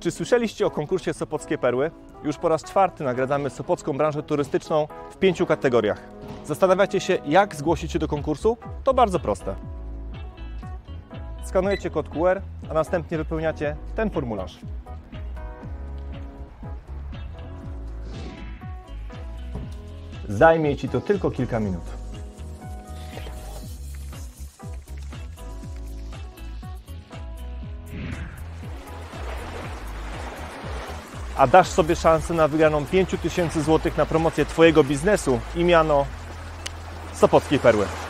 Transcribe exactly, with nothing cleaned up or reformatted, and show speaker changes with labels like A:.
A: Czy słyszeliście o konkursie Sopockie Perły? Już po raz czwarty nagradzamy sopocką branżę turystyczną w pięciu kategoriach. Zastanawiacie się, jak zgłosić się do konkursu? To bardzo proste. Skanujecie kod Q R, a następnie wypełniacie ten formularz. Zajmie Ci to tylko kilka minut. A dasz sobie szansę na wygraną pięć tysięcy złotych na promocję Twojego biznesu i miano Sopockiej Perły.